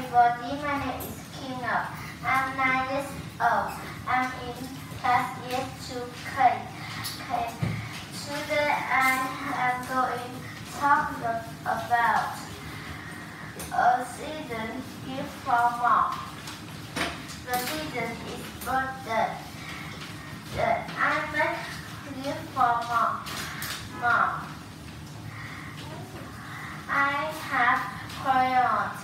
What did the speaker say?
everybody, my name is King Up. I'm 9 years old. I'm in class year 2K. Today I am going to talk about a season gift for mom. The season is birthday. I make gift for mom. I have crayons.